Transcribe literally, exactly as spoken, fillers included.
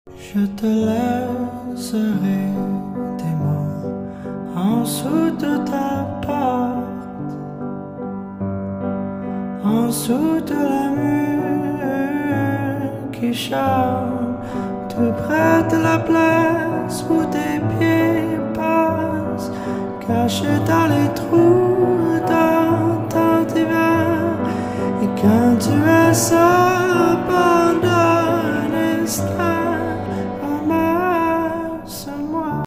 Je te laisserai des mots en dessous de ta porte, en dessous de la mur qui chante, tout près de la place où tes pieds passent, cachés dans les trous dans ton divan. Et quand tu es seul pendant un instant,